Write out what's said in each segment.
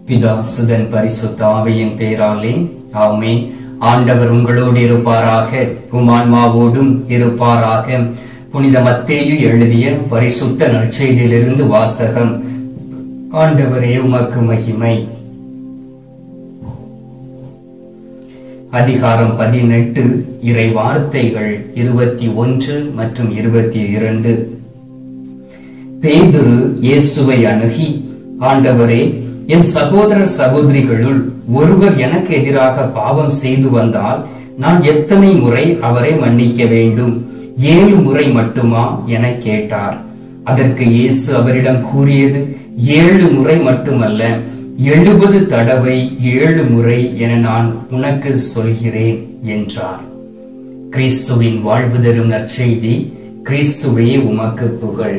பிதா சுதன் பரிசுத்த ஆவியின் பேராலே ஆமென். ஆண்டவர் உங்களோடு இருப்பாராக, உமான்மாவோடும் இருப்பாராக. புனித மத்தேயு எழுதிய பரிசுத்த நற்செய்தியிலிருந்து வாசகம். ஆண்டவரே உமக்கு மகிமை. அதிகாரம் 18, இறை வார்த்தைகள் 21 மற்றும் 22. பேதுரு இயேசுவை அணுகி, ஆண்டவரே, என் சகோதரர் சகோதரிகளுள் ஒருவர் எனக்கு எதிராக பாவம் செய்து வந்தால் நான் எத்தனை முறை அவரை மன்னிக்க வேண்டும்? 7 முறை மட்டுமா என கேட்டார். அதற்கு இயேசு அவரிடம் கூறியது, 7 முறை மட்டுமல்ல, 70 தடவை 7 முறை என நான் உனக்கு சொல்கிறேன் என்றார். கிறிஸ்துவின் வாழ்வு தரும் நற்செய்தி. கிறிஸ்துவே உமக்கு புகழ்.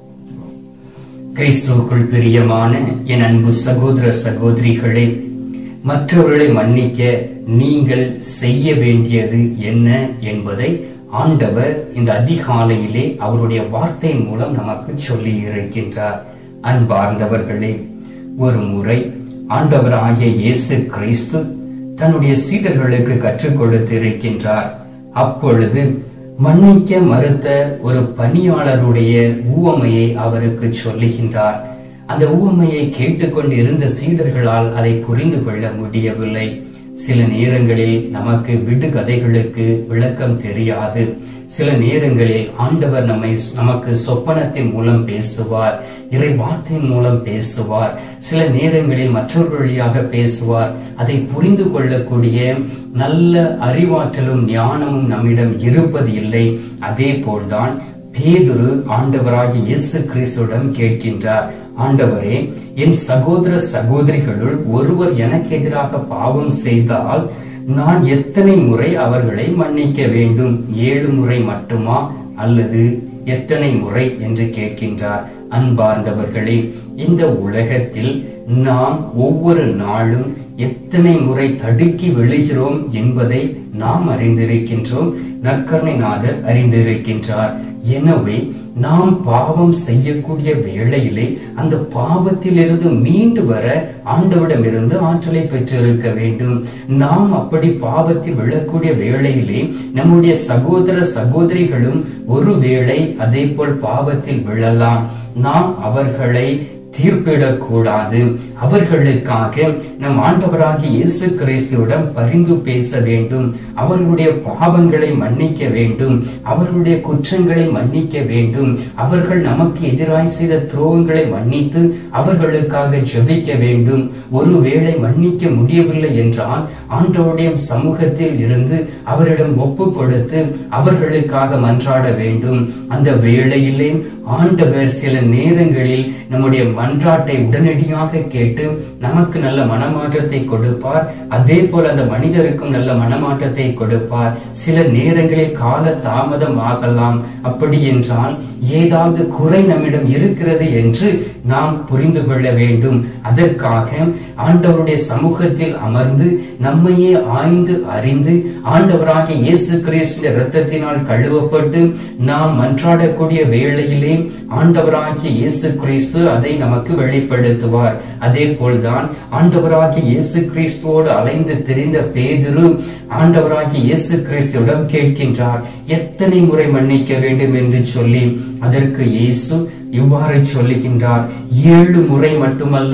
கிறிஸ்துவுக்குள் பிரியமான என் அன்பு சகோதர சகோதரிகளே, மற்றவர்களை மன்னிக்க நீங்கள் செய்ய வேண்டியது என்ன என்பதை ஆண்டவர் இந்த அதிகாலையிலே அவருடைய வார்த்தையின் மூலம் நமக்கு சொல்லி இருக்கின்றார். அன்பார்ந்தவர்களே, ஒரு முறை ஆண்டவராகிய இயேசு கிறிஸ்து தன்னுடைய சீடர்களுக்கு கற்றுக் கொடுத்து இருக்கின்றார். அப்பொழுது மன்னிக்க மறுத்த ஒரு பணியாளருடைய உவமையை அவருக்கு சொல்லுகின்றார். அந்த உவமையை கேட்டுக்கொண்டு இருந்த சீடர்களால் அதை புரிந்து கொள்ள முடியவில்லை. சில நேரங்களில் நமக்கு விடுகதைகளுக்கு விளக்கம் தெரியாது. சில நேரங்களில் ஆண்டவர் நமக்கு சொப்பனத்தின் மூலம் பேசுவார், இறை வார்த்தையின் மூலம் பேசுவார். சில நேரங்களில் மற்றவர்கள் வழியாக பேசுவார். அதை புரிந்து கொள்ளக்கூடிய நல்ல அறிவாற்றலும் ஞானமும் நம்மிடம் இருப்பது இல்லை. அதே போல்தான் பேதுரு ஆண்டவராகிய இயேசு கிறிஸ்துவிடம் கேட்கின்றார், ஆண்டவரே, என் சகோதர சகோதரிகளுள் ஒருவர் எனக்கு எதிராக பாவம் செய்தால் நான் எத்தனை முறை அவர்களை மன்னிக்க வேண்டும்? 7 முறை மட்டுமா அல்லது எத்தனை முறை என்று கேட்கின்றார். அன்பார்ந்தவர்களே, இந்த உலகத்தில் நாம் ஒவ்வொரு நாளும் எத்தனை முறை தடுக்கி விழுகிறோம் என்பதை நாம் அறிந்திருக்கின்றோம். நற்கருணைநாதர் அறிந்திருக்கின்றார். எனவே நாம் பாவம் செய்யக்கூடிய வேளையிலே அந்த பாவத்திலிருந்து மீண்டு வர ஆண்டவரிடமிருந்து ஆற்றலை பெற்றிருக்க வேண்டும். நாம் அப்படி பாவத்தில் விழக்கூடிய வேளையிலே நம்முடைய சகோதர சகோதரிகளும் ஒருவேளை அதே போல் பாவத்தில் விழலாம். நாம் அவர்களை தீர்ப்பிடக்கூடாது. அவர்களுக்காக நம் ஆண்டவராகிய இயேசு கிறிஸ்துவிடம் பரிந்து பேச வேண்டும். அவர்களுடைய பாவங்களை மன்னிக்க வேண்டும். அவர்களுடைய குற்றங்களை மன்னிக்க வேண்டும். அவர்கள் நமக்கு எதிராய் செய்த துரோகங்களை மன்னித்து அவர்களுக்காக ஜெபிக்க வேண்டும். ஒருவேளை மன்னிக்க முடியவில்லை என்றால் ஆண்டவருடைய சமூகத்தில் இருந்து அவரிடம் ஒப்பு கொடுத்து அவர்களுக்காக மன்றாட வேண்டும். அந்த வேளையிலே ஆண்டவர் சில நேரங்களில் நம்முடைய மன்றாட்டை உடனடியாக கேட்டு நமக்கு நல்ல மனமாற்றத்தை கொடுப்பார். அதே போல அந்த மனிதருக்கும் நல்ல மனமாற்றத்தை கொடுப்பார். சில நேரங்களில் கால தாமதம் ஆகலாம். அப்படி என்றால் ஏதாவது குறை நம்மிடம் இருக்கிறது என்று நாம் புரிந்து கொள்ள வேண்டும். அதற்காக ஆண்டவருடைய சமூகத்தில் அமர்ந்து நம்மையே ஆய்ந்து அறிந்து ஆண்டவராகிய இயேசு கிறிஸ்துவின் இரத்தத்தினால் கழுவப்பட்டு நாம் மன்றாடக்கூடிய வேளையிலே ஆண்டவராகிய இயேசு கிறிஸ்து அதை நமக்கு வெளிப்படுத்துவார். அதே போல்தான் ஆண்டவராகிய இயேசு கிறிஸ்துவோடு அலைந்து திரிந்த பேதுரு ஆண்டவராகிய இயேசு கிறிஸ்துவிடம் கேட்கின்றார், எத்தனை முறை மன்னிக்க வேண்டும் என்று சொல்லி. அதற்கு இயேசு இவ்வாறு சொல்லுகின்றார், 7 முறை மட்டுமல்ல,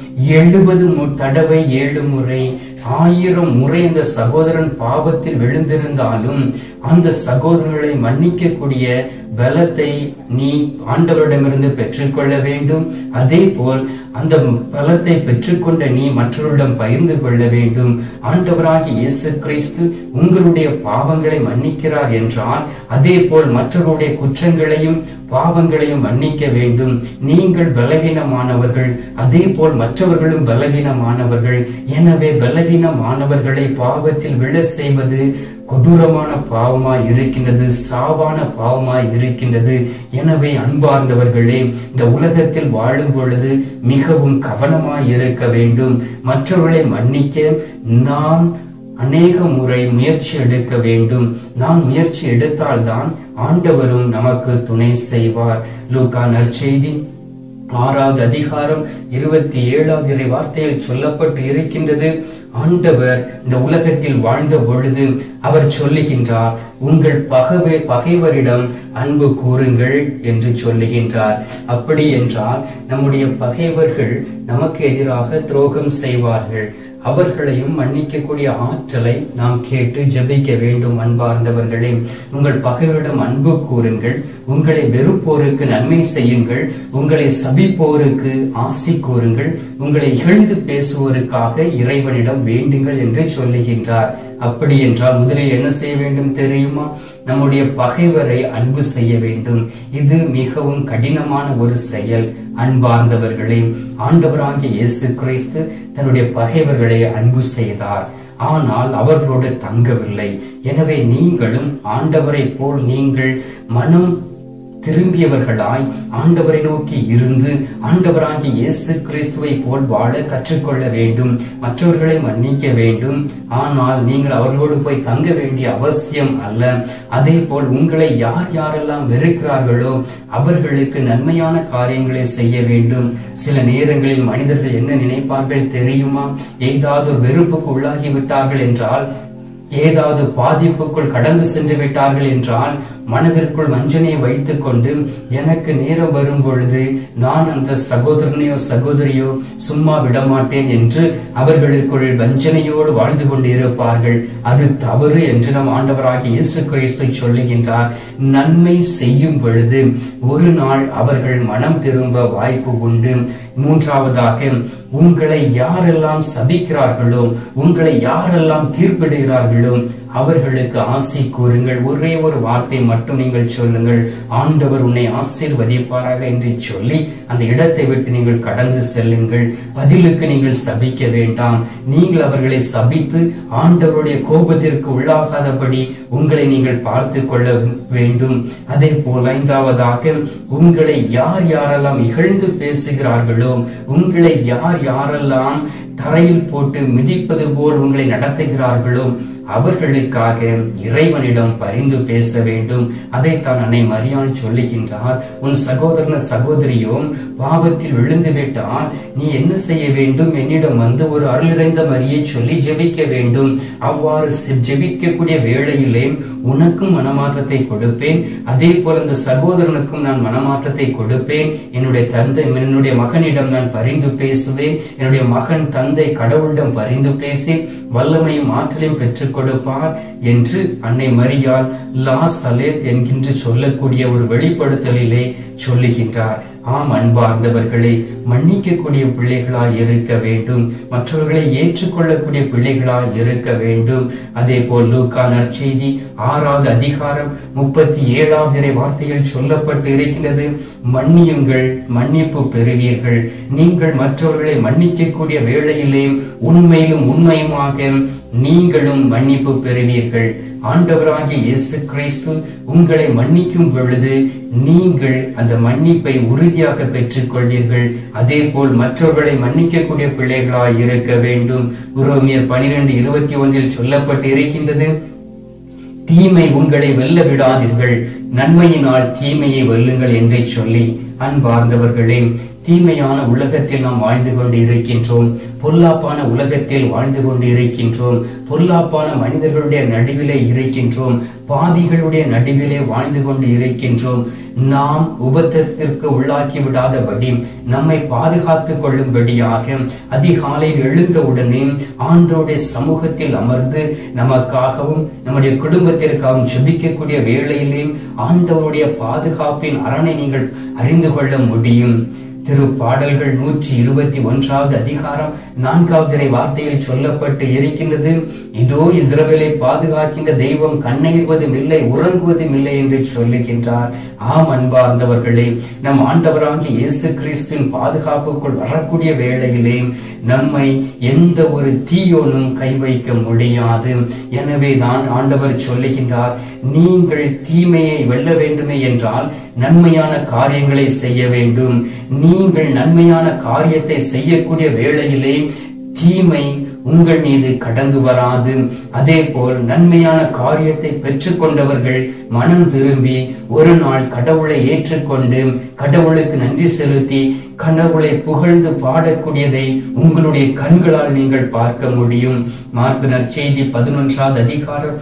70 தடவை 7 முறை. 1000 முறை அந்த சகோதரன் பாவத்தில் விழுந்திருந்தாலும் அந்த சகோதரர்களை மன்னிக்கக்கூடிய பலத்தை நீ ஆண்டவரிடமிருந்து பெற்றுக்கொள்ள வேண்டும். அதே போல் அந்த பலத்தை பெற்றுக்கொண்ட நீ மற்றவரிடம் பகிர்ந்து கொள்ள வேண்டும். ஆண்டவராகிய இயேசு கிறிஸ்து உங்களுடைய பாவங்களை மன்னிக்கிறார் என்றால் அதே போல் மற்றவருடைய குற்றங்களையும் பாவங்களையும் மன்னிக்க வேண்டும். நீங்கள் பலவீனமானவர்கள், அதே போல் மற்றவர்களும் பலவீனமானவர்கள். எனவே பலவீனமானவர்களை பாவத்தில் விழ செய்வது கொடூரமான பாவமாய் இருக்கின்றது, சாவான பாவமாய் இருக்கின்றது. எனவே அன்பார்ந்தவர்களே, இந்த உலகத்தில் வாழும் பொழுது மிகவும் கவனமாய் இருக்க வேண்டும். மற்றவர்களை மன்னிக்க நாம் அநேக முறை முயற்சி எடுக்க வேண்டும். நாம் முயற்சி எடுத்தால்தான் ஆண்டவரும் நமக்கு துணை செய்வார். லூக்கா நற்செய்தி 6வது அதிகாரம் 27வது வார்த்தையில் சொல்லப்பட்டு இருக்கின்றது. ஆண்டவர் இந்த உலகத்தில் வாழ்ந்த பொழுது அவர் சொல்லுகின்றார், உங்கள் பகைவரிடம் அன்பு கூறுங்கள் என்று சொல்லுகின்றார். அப்படி என்றால் நம்முடைய பகைவர்கள் நமக்கு எதிராக துரோகம் செய்வார்கள். அவர்களையும் மன்னிக்கக்கூடிய ஆற்றலை நாம் கேட்டு ஜெபிக்க வேண்டும். அன்பார்ந்தவர்களே, உங்கள் பகைவரிடம் அன்பு கூறுங்கள், உங்களை வெறுப்போருக்கு நன்மை செய்யுங்கள், உங்களை சபிப்போருக்கு ஆசி கூறுங்கள், உங்களை இகழ்ந்து பேசுவோருக்காக இறைவனிடம் வேண்டுங்கள் என்று சொல்லுகின்றார். அப்படி என்றால் முதலில் என்ன செய்ய வேண்டும் தெரியுமா? நம்முடைய பகைவரை அன்பு செய்ய வேண்டும். இது மிகவும் கடினமான ஒரு செயல். அன்பார்ந்தவர்களே, ஆண்டவராகிய இயேசு கிறிஸ்து தன்னுடைய பகைவர்களை அன்பு செய்தார். ஆனால் அவர்களோடு தங்கவில்லை. எனவே நீங்களும் ஆண்டவரை போல் நீங்கள் மனம் திரும்பியவர்களாய் ஆண்டவரை நோக்கி இருந்து ஆண்டவராகிய இயேசு கிறிஸ்துவை போல் வாழ கற்றுக்கொள்ள வேண்டும். மற்றவர்களை மன்னிக்க வேண்டும். ஆனால் நீங்கள் அவர்களோடு போய் தங்க வேண்டிய அவசியம் அல்ல. அதே போல் உங்களை யார் யாரெல்லாம் வெறுக்கிறார்களோ அவர்களுக்கு நன்மையான காரியங்களை செய்ய வேண்டும். சில நேரங்களில் மனிதர்கள் என்ன நினைப்பார்கள் தெரியுமா? ஏதாவது வெறுப்புக்கு உள்ளாகி விட்டார்கள் என்றால், ஏதாவது பாதிப்புக்குள் கடந்து சென்று விட்டார்கள் என்றால் மனதிற்குள் வஞ்சனையை வைத்துக் கொண்டு எனக்கு நேரம் வரும் பொழுது நான் அந்த சகோதரனையோ சகோதரியோ சும்மா விடமாட்டேன் என்று அவர்களுக்குள் வஞ்சனையோடு வாழ்ந்து கொண்டு இருப்பார்கள். அது தவறு என்று நம் ஆண்டவராகிய இயேசு கிறிஸ்து சொல்லுகின்றார். நன்மை செய்யும் பொழுது ஒரு நாள் அவர்கள் மனம் திரும்ப வாய்ப்பு உண்டு. மூன்றாவதாக, உங்களை யாரெல்லாம் சபிக்கிறார்களோ, உங்களை யாரெல்லாம் தீர்ப்பிடுகிறார்களோ அவர்களுக்கு ஆசி கூறுங்கள். ஒரே ஒரு வார்த்தை மட்டும் நீங்கள் சொல்லுங்கள், ஆண்டவர் உன்னை ஆசீர்வதிப்பாராக என்று சொல்லி அந்த இடத்தை விட்டு நீங்கள் கடந்து செல்லுங்கள். பதிலுக்கு நீங்கள் சபிக்க வேண்டாம். நீங்கள் அவர்களை சபித்து ஆண்டவருடைய கோபத்திற்கு உள்ளாகாதபடி உங்களை நீங்கள் பார்த்து கொள்ள வேண்டும். அதே போல் 5வதாக, உங்களை யார் யாரெல்லாம் இகழ்ந்து பேசுகிறார்களோ, உங்களை யார் யாரெல்லாம் தரையில் போட்டு மிதிப்பது போல் உங்களை நடத்துகிறார்களோ அவர்களுக்காக இறைவனிடம் பரிந்து பேச வேண்டும். அதைத்தான் அன்னை மரியாள் சொல்லுகின்றார். உன் சகோதரன சகோதரியோ பாவத்தில் விழுந்து விட்டால் நீ என்ன செய்ய வேண்டும்? என்னிடம் வந்து ஒரு அருள் நிறைந்த மரியை சொல்லி ஜெபிக்க வேண்டும். அவ்வாறு ஜெபிக்கக்கூடிய வேளையிலே உனக்கும் மனமாற்றத்தை கொடுப்பேன். அதே போல அந்த சகோதரனுக்கும் நான் மனமாற்றத்தை கொடுப்பேன். என்னுடைய மகனிடம் நான் பரிந்து பேசுவேன். என்னுடைய மகன் தந்தை கடவுளிடம் பரிந்து பேசி வல்லமையும் ஆற்றலையும் பெற்றுக் கொடுப்பார் என்று அன்னை மரியாள் லா சலேத் என்கின்ற சொல்லக்கூடிய ஒரு வெளிப்படுத்தலிலே சொல்லுகின்றார். ஆம் அன்பார்ந்தவர்களே, மன்னிக்கக்கூடிய பிள்ளைகளாய் இருக்க வேண்டும். மற்றவர்களை ஏற்றுக்கொள்ளக்கூடிய பிள்ளைகளாய் இருக்க வேண்டும். அதே போல் லூக்கா நற்செய்தி 6வது அதிகாரம் 37வது வார்த்தையில் சொல்லப்பட்டு இருக்கிறது, மன்னியுங்கள், மன்னிப்பு பெறுவீர்கள். நீங்கள் மற்றவர்களை மன்னிக்கக்கூடிய வேளையிலே உண்மையிலும் உண்மையுமாக நீங்களும் மன்னிப்பு பெறுவீர்கள். ஆண்டவராகிய இயேசு கிறிஸ்து உங்களை மன்னிக்கும் பொழுது நீங்கள் அந்த மன்னிப்பை உறுதியாக பெற்றுக் கொள்வீர்கள். அதே போல் மற்றவர்களை மன்னிக்கக்கூடிய பிள்ளைகளாய் இருக்க வேண்டும். ரோமியர் 12:21 சொல்லப்பட்டு இருக்கின்றது, தீமை உங்களை வெல்ல விடாதீர்கள், நன்மையினால் தீமையை வெல்லுங்கள் என்று சொல்லி. அன்பார்ந்தவர்களே, தீமையான உலகத்தில் நாம் வாழ்ந்து கொண்டு இருக்கின்றோம். பொல்லாப்பான உலகத்தில் வாழ்ந்து கொண்டு இருக்கின்றோம். பொல்லாப்பான மனிதர்களுடைய நடுவிலே இருக்கின்றோம். பாவிகளுடைய நடுவிலே வாழ்ந்து கொண்டு இருக்கின்றோம். நாம் உபத்திரத்திற்கு உள்ளாக்கி விடாதபடி நம்மை பாதுகாத்துக் கொள்ளும்படியாக அதிகாலையில் எழுந்தவுடனே ஆண்டவருடைய சமூகத்தில் அமர்ந்து நமக்காகவும் நம்முடைய குடும்பத்திற்காகவும் ஜெபிக்கக்கூடிய வேளையிலே ஆண்டவருடைய பாதுகாப்பின் அரணை நீங்கள் அறிந்து கொள்ள முடியும். திருப்பாடல்கள் 121வது அதிகாரம் 4வது வார்த்தையில் சொல்லப்பட்டு இருக்கின்றது, இதோ இஸ்ரவேலை பாதுகாக்கின்ற தெய்வம் கண்ணெய்வதும் இல்லை, உறங்குவதும் இல்லை என்று சொல்லுகின்றார். ஆம் அன்பார்ந்தவர்களே, நம் ஆண்டவராகிய இயேசு கிறிஸ்துவின் பாதுகாப்புக்குள் வரக்கூடிய வேளையிலே நம்மை எந்த ஒரு தீயோனும் கை வைக்க முடியாது. எனவே தான் ஆண்டவர் சொல்லுகின்றார், நீங்கள் தீமையை வெல்ல வேண்டுமே என்றால் நன்மையான காரியங்களை செய்ய வேண்டும். நீங்கள் நன்மையான காரியத்தை செய்யக்கூடிய வேளையிலே தீமை உங்கள் மீது கடந்து வராது. அதே போல் நன்மையான காரியத்தை பெற்றுக் கொண்டவர்கள் மனம் திரும்பி ஒரு நாள் கடவுளை ஏற்றுக்கொண்டு கடவுளுக்கு நன்றி செலுத்தி கடவுளை புகழ்ந்து பாடக்கூடியதை உங்களுடைய கண்களால் நீங்கள் பார்க்க முடியும். மார்க்கு நற்செய்தி 11வது அதிகாரம்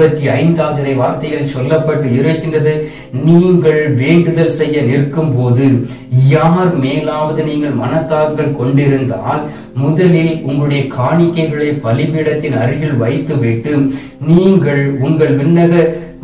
25வது வார்த்தையில் சொல்லப்பட்டு இருக்கின்றது, நீங்கள் வேண்டுதல் செய்ய நிற்கும் போது யார் மேலாவது நீங்கள் மனத்தார்கள் கொண்டிருந்தால் முதலில் உங்களுடைய காணிக்கைகளை பலிபீடத்தின் அருகில் வைத்துவிட்டு நீங்கள் உங்கள் விண்ணக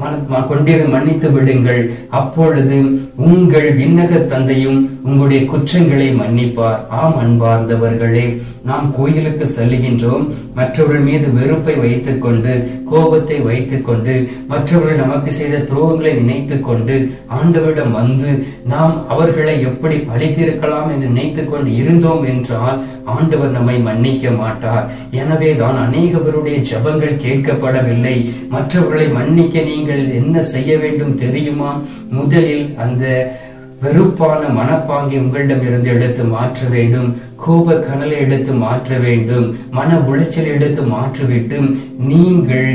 மன்னித்து விடுங்கள். அப்பொழுது உங்கள் விண்ணக தந்தையும் உங்களுடைய குற்றங்களை மன்னிப்பார். ஆம் அன்பார்ந்தவர்களே, நாம் கோயிலுக்கு செல்கின்றோம், மற்றவர்கள் மீது வெறுப்பை வைத்துக் கொண்டு, கோபத்தை வைத்துக் கொண்டு, மற்றவர்கள் நமக்கு செய்த துரோகங்களை நினைத்துக் கொண்டு ஆண்டவரிடம் வந்து நாம் அவர்களை எப்படி பழி தீர்க்கலாம் என்று நினைத்துக் கொண்டு இருந்தோம் என்றால் ஆண்டவர் நம்மை மன்னிக்க மாட்டார். எனவே தான் அநேகவருடைய ஜெபங்கள் கேட்கப்படவில்லை. மற்றவர்களை மன்னிக்க நீங்கள் என்ன செய்ய வேண்டும் தெரியுமா? முதலில் அந்த வெறுப்பான மனப்பாங்கை உங்களிடம் இருந்து எடுத்து மாற்ற வேண்டும். கோப கனலை எடுத்து மாற்ற வேண்டும். மன உளைச்சல் எடுத்து மாற்றிவிட்டு நீங்கள்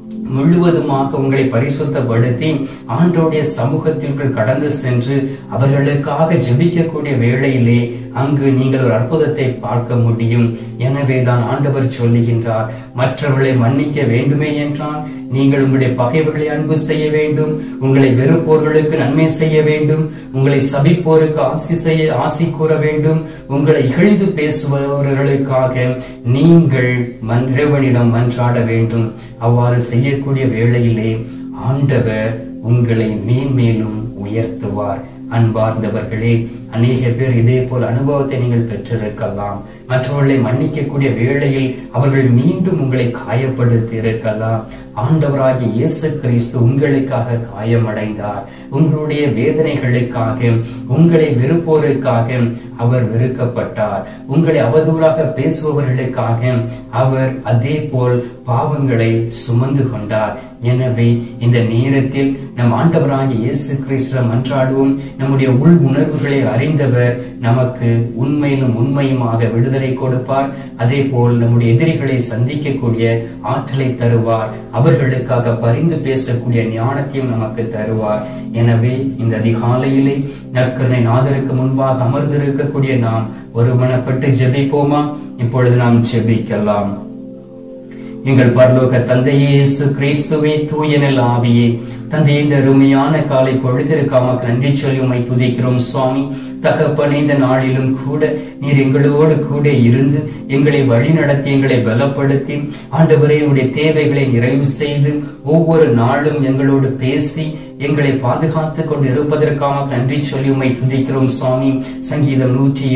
முழுவதுமாக உங்களை பரிசுத்தப்படுத்தி ஆண்டவருடைய சமூகத்திற்குள் கடந்து சென்று அவர்களுக்காக ஜெபிக்கக்கூடிய வேளையிலே அங்கு நீங்கள் ஒரு அற்புதத்தை பார்க்க முடியும். எனவே தான் ஆண்டவர் சொல்லுகின்றார், மற்றவர்களை மன்னிக்க வேண்டுமே என்றால் நீங்கள் உங்களுடைய பகைவர்களை அன்பு செய்ய வேண்டும், உங்களை வெறுப்போர்களுக்கு நன்மை செய்ய வேண்டும், உங்களை சபிப்போருக்கு ஆசி கூற வேண்டும், உங்களை இகழ்ந்து பேசுபவர்களுக்காக நீங்கள் இறைவனிடம் மன்றாட வேண்டும். அவ்வாறு செய்யக்கூடிய வேளையிலே ஆண்டவர் உங்களை மேன்மேலும் உயர்த்துவார். அன்பார்ந்தவர்களே, அநேக பேர் இதே போல் அனுபவத்தை நீங்கள் பெற்றிருக்கலாம். மற்றவர்களை மன்னிக்கக்கூடிய வேளையில் அவர்கள் மீண்டும் உங்களை காயப்படுத்தி இருக்கலாம். ஆண்டவராகிய இயேசு கிறிஸ்து உங்களுக்காக காயமடைந்தார். உங்களுடைய வேதனைகளுக்காக, உங்களை வெறுப்போருக்காக அவர் வெறுக்கப்பட்டார். உங்களை அவதூறாக பேசுபவர்களுக்காக அவர் அதே போல் பாவங்களை சுமந்து கொண்டார். எனவே இந்த நேரத்தில் நம் ஆண்டவராகிய இயேசு கிறிஸ்து மன்றாடுவோம். நம்முடைய உள் உணர்வுகளை அறிந்தவர் நமக்கு உண்மையிலும் உண்மையுமாக விடுதலை கொடுப்பார். அதே போல் நம்முடைய எதிரிகளை சந்திக்கக்கூடிய ஆற்றலை தருவார். அவர்களுக்காக பரிந்து பேசக்கூடிய ஞானத்தையும் நமக்கு தருவார். எனவே இந்த அதிகாலையிலே நற்கருணை நாதருக்கு முன்பாக அமர்ந்திருக்கக்கூடிய நாம் ஒருமனப்பட்டு ஜெபிப்போமா? இப்பொழுது நாம் ஜெபிக்கலாம். எங்கள் பரலோக தந்தையே, இயேசு கிறிஸ்துவே, தூயனல் ஆவியே, தந்தையே, இந்த அருமையான காலை பொழுதிற்காக நன்றி சொல்லி உம்மை துதிக்கிறோம் சுவாமி. தகப்பனே, இந்த நாளிலும் கூட நீர் எங்களோடு கூட இருந்து எங்களை வழி நடத்தி எங்களை பலப்படுத்தி ஆண்டவரே உடைய தேவைகளை நிறைவு செய்து ஒவ்வொரு நாளும் எங்களோடு பேசி எங்களை பாதுகாத்துக் கொண்டு இருப்பதற்காக நன்றி சொல்லி உம்மை துதிக்கிறோம் சுவாமி. சங்கீதம்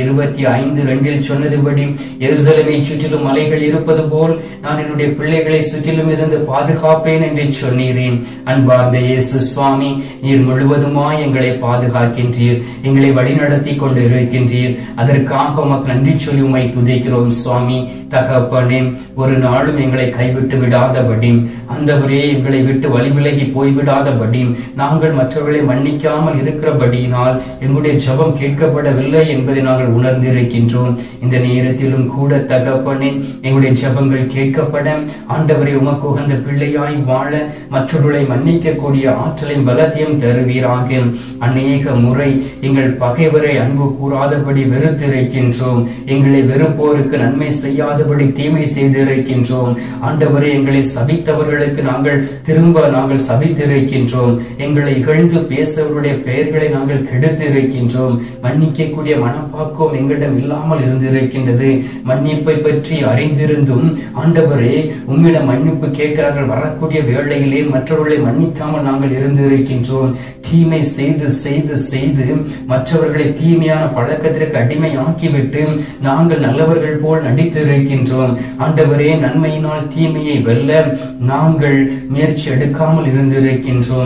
125:2 சொன்னதுபடி எருசலேமை சுற்றிலும் மலைகள் இருப்பது போல் நான் என்னுடைய பிள்ளைகளை சுற்றிலும் இருந்து பாதுகாப்பேன் என்று சொன்னீரேன். அன்பார்ந்த இயேசு சுவாமி, நீர் முழுவதுமாய் எங்களை பாதுகாக்கின்றீர், எங்களை வழிநடத்தி கொண்டு இருக்கின்றீர். அதற்காக உமக்கு நன்றி சொல்லி உம்மை துதிக்கிறோம் சுவாமி. தகப்பனே, ஒரு நாளும் எங்களை கைவிட்டு விடாதபடி, ஆண்டவரே எங்களை விட்டு வழிவிலகி போய்விடாதபடி, நாங்கள் மற்றவர்களை மன்னிக்காமல் இருக்கிறபடியினால் எங்களுடைய ஜெபம் கேட்கப்படவில்லை என்பதை நாங்கள் உணர்ந்திருக்கின்றோம். இந்த நேரத்திலும் கூட தகப்பனே, எங்களுடைய ஜெபங்கள் கேட்கப்பட ஆண்டவரை உமக்கு உகந்த பிள்ளையாய் வாழ மற்றவர்களை மன்னிக்கக்கூடிய ஆற்றலையும் பலத்தையும் தருவீராக. அநேக முறை எங்கள் பகைவரை அன்பு கூறாதபடி வெறுத்திருக்கின்றோம். எங்களை வெறுப்போருக்கு நன்மை செய்யாதபடி தீமை செய்திருக்கின்றோம். ஆண்டவரை எங்களை சபித்தவர்களுக்கு நாங்கள் சபித்திருக்கின்றோம். எங்களை இகழ்ந்து பேசவருடைய பெயர்களை நாங்கள் கெடுத்திருக்கின்றோம். மன்னிக்கக்கூடிய மனப்பாக்கம் எங்களிடம் இல்லாமல் இருந்திருக்கின்றது. மன்னிப்பை பற்றி அறிந்திருந்தும் ஆண்டவரே உம்மிடம் மன்னிப்பு கேட்கிறார்கள் வரக்கூடிய வேளையிலே மற்றவர்களை மன்னிக்காமல் நாங்கள் இருந்திருக்கின்றோம். தீமை செய்து செய்து செய்து மற்றவர்களை தீமையான பழக்கத்திற்கு அடிமையாக்கிவிட்டு நாங்கள் நல்லவர்கள் போல் நடித்திருக்கின்றோம். ஆண்டவரே, நன்மையினால் தீமையை வெல்ல நாங்கள் முயற்சி எடுக்காமல் இருந்திருக்கின்றோம். இந்த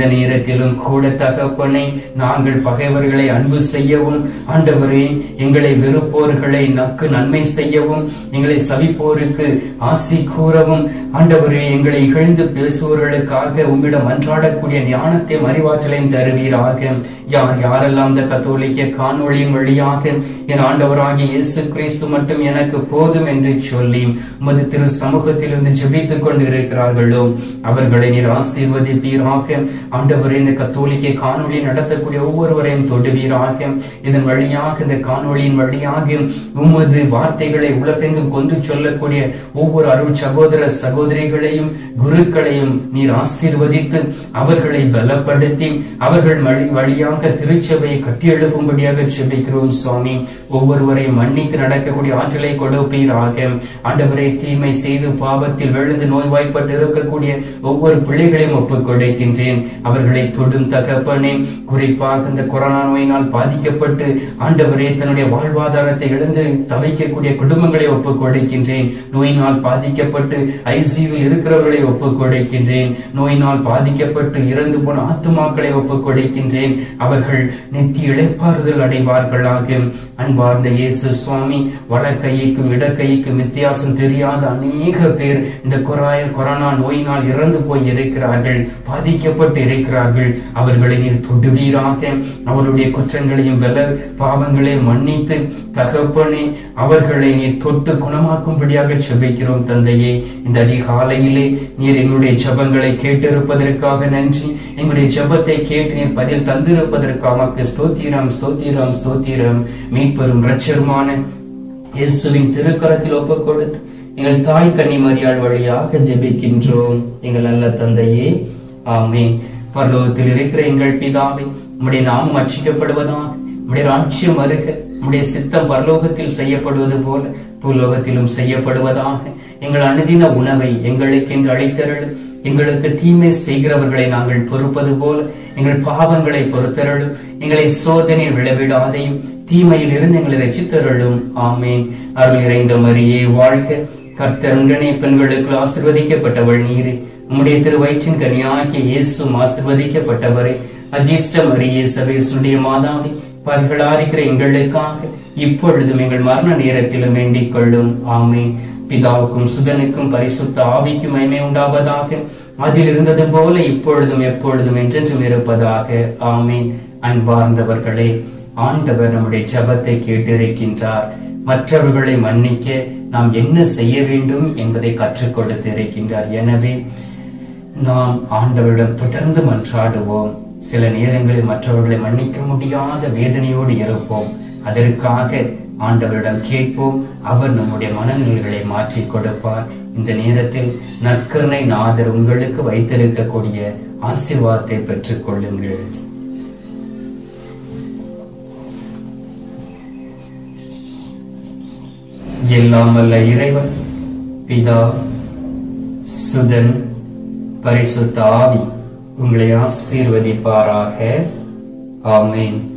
இந்த நேரத்திலும் கூட தகப்பனை, நாங்கள் பகைவர்களை அன்பு செய்யவும், ஆண்டவரே எங்களை வெறுப்போர்களை நக்கு நன்மை செய்யவும், எங்களை சபிப்போருக்கு ஆசி கூறவும், ஆண்டவரே எங்களை இகழ்ந்து பேசுவோர்களுக்காக உம்மிடம் அன்றாடக்கூடிய ஞானத்தை அறிவாற்றலையும் தருவீராக. யார் யாரெல்லாம் இந்த கத்தோலிக்க காணொளியின் வழியாக என் ஆண்டவராகிய இயேசு கிறிஸ்து மட்டும் எனக்கு போதும் என்று சொல்லி உமது திரு சமூகத்தில் இருந்து ஜெபித்துக் கொண்டு இருக்கிறார்களோ அவர்களை நீர் ஆசீர்வதிப்பீராக. ஆண்டவரே, இந்த கத்தோலிக்க காணொளி நடத்தக்கூடிய ஒவ்வொருவரையும் தொடுவீராக. இதன் வழியாக, இந்த காணொளியின் வழியாக உமது வார்த்தைகளை உலகெங்கும் கொண்டு சொல்லக்கூடிய ஒவ்வொரு அருள் சகோதர சகோதரிகளையும் குருக்களையும் நீர் ஆசீர்வதித்து அவர்களை பலப்படுத்தி அவர்கள் வழியாக திருச்சபையை கட்டியெழுப்பும்படியாக ஜெபிக்கிறோம் சுவாமி. ஒவ்வொருவரையும் மன்னித்து நடக்கக்கூடிய ஆற்றலை கொடுப்பீராக. ஆண்டவரை, தீமை செய்து பாவத்தில் விழுந்து நோய்வாய்ப்பட்டு இருக்கக்கூடிய ஒவ்வொரு பிள்ளைகளையும் ஒப்புக் கொடுக்கின்றேன். அவர்களை தொடும் தகப்பனே, குறிப்பாக இந்த கொரோனா நோயினால் பாதிக்கப்பட்டு ஆண்டவரே தன்னுடைய வாழ்வாதாரத்தை இழந்து தவிக்கக்கூடிய குடும்பங்களை ஒப்புக் கொடுக்கின்றேன். நோயினால் பாதிக்கப்பட்டு ஐசியூவில் இருக்கிறவர்களை ஒப்புக் கொடுக்கின்றேன். நோயினால் பாதிக்கப்பட்டு இறந்து போன ஆத்துமாக்களை ஒப்புக் கொடுக்கின்றேன். அவர்கள் நித்திய இளைப்பாறுதல் அடைவார்களாக. அன்பார்ந்த இயேசு சுவாமி, வலக்கைக்கும் இடக்கைக்கும் வித்தியாசம் தெரியாத அநேக பேர் இந்த கொரோனா நோயினால் இறந்து போய் இருக்கிறார்கள், பாதிக்கப்பட்டு இருக்கிறார்கள். அவர்களை நீர் தொடுவீராக. அவருடைய குற்றங்களையும் பாவங்களையும் மன்னித்து தகப்பனே அவர்களை நீர் தொட்டு குணமாக்கும்படியாக ஜெபிக்கிறோம் தந்தையே. இந்த அதிகாலையிலே நீர் எங்களுடைய ஜெபங்களை கேட்டிருப்பதற்காக நன்றி. எங்களுடைய ஜெபத்தை கேட்டு நீர் பதில் தந்திருப்பதற்காக ஸ்தோத்திரம் ஸ்தோத்திரம் ஸ்தோத்திரம். மீட்பெரும் இரட்சகருமான இயேசுவின் திருக்கரத்தில் ஒப்புக் கொடுத்து எங்கள் தாய் கன்னிமரியாள் வழியாக ஜெபிக்கின்றோம் எங்கள் நல்ல தந்தையே, ஆமென். பரலோகத்தில் இருக்கிற எங்கள் பிதாவே, உம்முடைய நாமம் அர்ச்சிக்கப்படுவதாக, உம்முடைய ராஜ்யம் வருக, உம்முடைய சித்தம் பரலோகத்தில் செய்யப்படுவது போல பூலோகத்திலும் செய்யப்படுவதாக. எங்கள் அனுதின உணவை எங்களுக்கு என்று அளித்தருளும். எங்களுக்கு தீமை செய்கிறவர்களை நாங்கள் பொறுப்பது போல எங்கள் பாவங்களை பொறுத்தருளும். எங்களை சோதனையில் விளைவிடாதையும் தீமையில் இருந்து எங்களை ரட்சித்தருளும். ஆமேன். அருள் நிறைந்த மரியே வாழ்க, கர்த்தர் உடனே பெண்களுக்கு ஆசீர்வதிக்கப்பட்டவள் நீரே. உம்முடைய திரு வயிற்றின் கனியாகிய இயேசுவும் ஆசீர்வதிக்கப்பட்டவரே. அஜிஷ்ட மரியே, சர்வேசுடைய மாதாவே, பாவிகளாயிருக்கிற எங்களுக்காக இப்பொழுதும் எங்கள் மரண நேரத்திலும் வேண்டிக் கொள்ளும். ஆமேன். பிதாவுக்கும் சுதனுக்கும் பரிசுத்த ஆவிக்கும் மகிமை உண்டாவதாக. அதில் இருந்தது போல இப்பொழுதும் எப்பொழுதும் என்றென்றும் இருப்பதாக. ஆமேன். அன்பார்ந்தவர்களே, ஆண்டவர் நம்முடைய ஜெபத்தை கேட்டிருக்கின்றார். மற்றவர்களை மன்னிக்க நாம் என்ன செய்ய வேண்டும் என்பதை கற்றுக் கொடுத்து இருக்கின்றார். எனவே நாம் ஆண்டவரிடம் தொடர்ந்து மன்றாடுவோம். சில நேரங்களில் மற்றவர்களை மன்னிக்க முடியாத வேதனையோடு இருப்போம். அதற்காக ஆண்டவரிடம் கேட்போம். அவர் நம்முடைய மனநிலைகளை மாற்றி கொடுப்பார். இந்த நேரத்தில் நற்கருணை நாதர் உங்களுக்கு வைத்திருக்கக்கூடிய ஆசீர்வாதத்தை பெற்றுக் கொள்ளுங்கள். எல்லாம் வல்ல இறைவன் பிதா, சுதன், பரிசுத்த ஆவி உங்களை ஆசீர்வதிப்பாராக. ஆமென்.